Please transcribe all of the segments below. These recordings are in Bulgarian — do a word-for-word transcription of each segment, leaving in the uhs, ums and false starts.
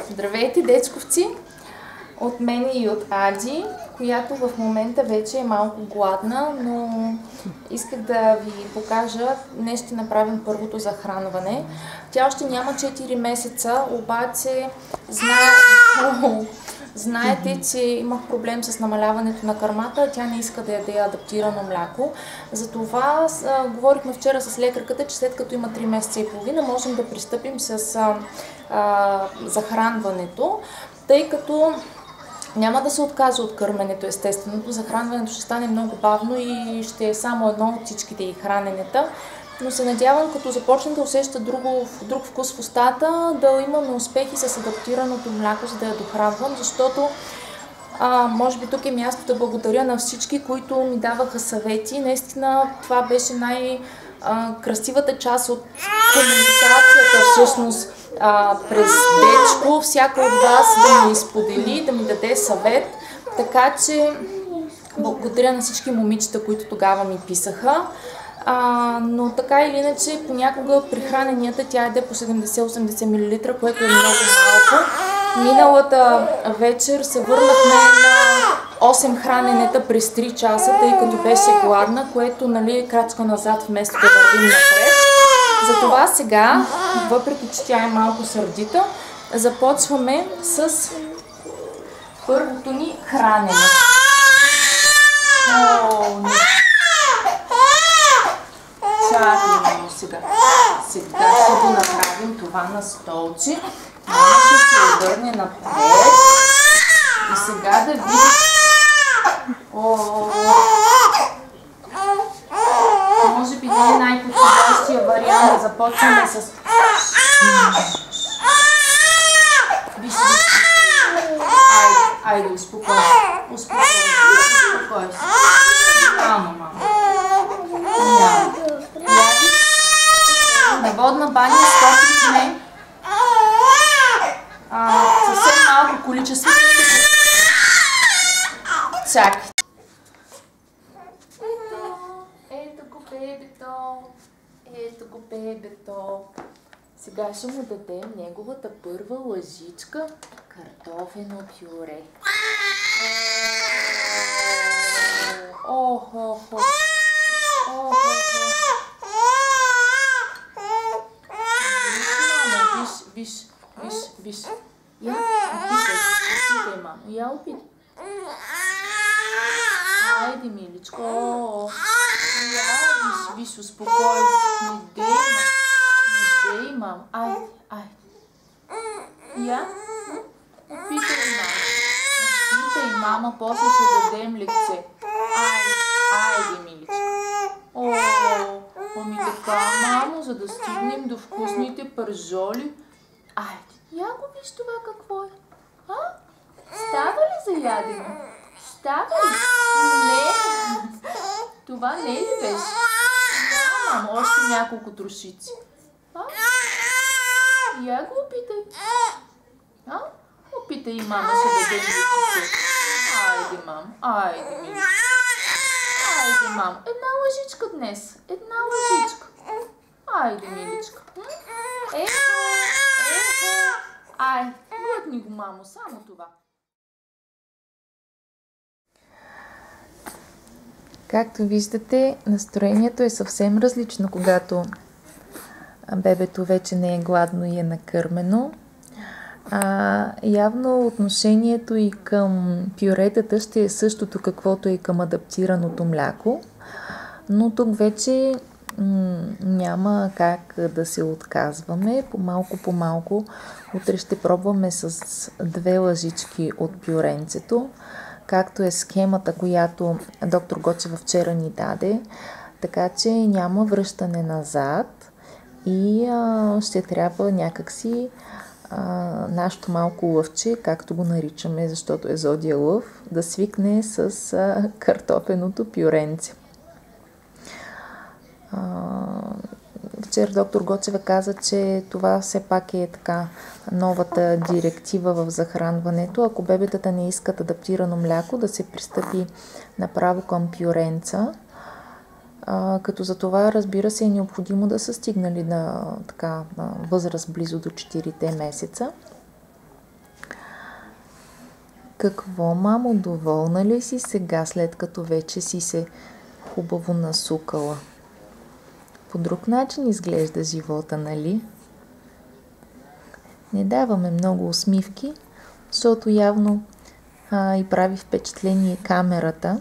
Здравейте, дечковци! От мен и от Ади, която в момента вече е малко гладна, но исках да ви покажа. Днес ще направим първото захранване. Тя още няма четири месеца, обаче знае... знаете, че имах проблем с намаляването на кърмата, тя не иска да яде адаптирано мляко. Затова а, говорихме вчера с лекарката, че след като има три месеца и половина можем да пристъпим с а, а, захранването, тъй като няма да се откаже от кърменето, естественото. Захранването ще стане много бавно и ще е само едно от всичките и храненета. Но се надявам, като започне да усеща друго, друг вкус в устата, да имаме успехи с адаптираното мляко, за да я дохранвам, защото а, може би тук е място да благодаря на всички, които ми даваха съвети. Наистина това беше най-красивата част от комуникацията всъщност а, през Дечко. Всяка от вас да ми изподели, да ми даде съвет, така че благодаря на всички момичета, които тогава ми писаха. А, но така или иначе, понякога при храненията тя яде по седемдесет-осемдесет милилитра, което е много малко. Миналата вечер се върнахме на осем храненета през три часа, тъй като беше гладна, което, нали, е крачка назад вместо да вървим напред. Затова сега, въпреки че тя е малко сърдита, започваме с първото ни хранене. О, не. Чакай много сега. Сега ще го направим това на столче. Мама ще се обърне напред. И сега да видим... О, може би не е най-подходящия вариант да започваме с... Виж, виж. Айде, айде, успокой. Успокой. Успокой се. Мама, мама. Няма. На водна баня стопихме съвсем малко количество. Чакай. Ето го бебето. Ето го бебето. Сега ще му дадем неговата първа лъжичка картофено пюре. Охо, охо. Охо, Виж, виж, виж, виж. Я, опитай, опитай, мамо. Я опитай. Айде, миличко. Я, виж, виж, успокой се. Не дей, мамо. Не дей, мамо. Айде, айде. Я, опитай, мамо. Опитай, мама, после ще дадем лекце. Айде, айде, миличко. О, ами така, мамо, за да стигнем до вкусните пържоли. Айде, я го виж това какво е. А? Става ли за ядене? Става ли? Не. Това не е ли беше? Да, мамо, още няколко трошици. А? Я го опитай. А? Опитай и мама ще даде личице. Айде, мамо, айде, миличко. Айде, мамо, една лъжичка днес. Една лъжичка. Айде, миличка. Ехо, ехо. Ай, глътни го, мамо, само това. Както виждате, настроението е съвсем различно, когато бебето вече не е гладно и е накърмено. А, явно отношението и към пюретата ще е същото, каквото и към адаптираното мляко, но тук вече м- няма как да се отказваме. По-малко по малко утре ще пробваме с две лъжички от пюренцето, както е схемата, която доктор Гочева вчера ни даде, така че няма връщане назад и а, ще трябва някакси Uh, нашето малко лъвче, както го наричаме, защото е зодия лъв, да свикне с uh, картофеното пюренце. Uh, вчера доктор Гочева каза, че това все пак е така новата директива в захранването. Ако бебетата не искат адаптирано мляко, да се пристъпи направо към пюренца. А, като за това, разбира се, е необходимо да са стигнали на така на възраст близо до четирите месеца. Какво, мамо, доволна ли си сега, след като вече си се хубаво насукала? По друг начин изглежда живота, нали? Не даваме много усмивки, защото явно а, и прави впечатление камерата.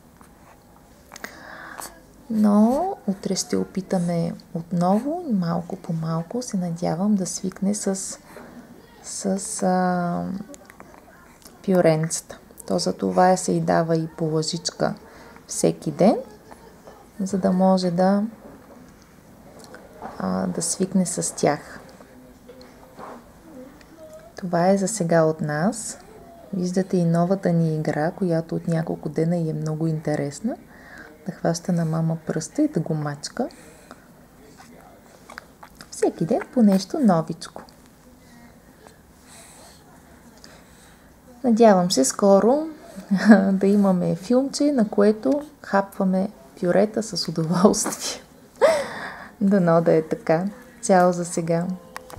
Но утре ще опитаме отново и малко по малко се надявам да свикне с, с а, пюренцата. То за това се и дава и по лъжичка всеки ден, за да може да, а, да свикне с тях. Това е за сега от нас. Виждате и новата ни игра, която от няколко дена и е много интересна. Да хваща на мама пръста и да го мачка. Всеки ден по нещо новичко. Надявам се скоро да имаме филмче, на което хапваме пюрета с удоволствие. Дано да е така. Чао за сега!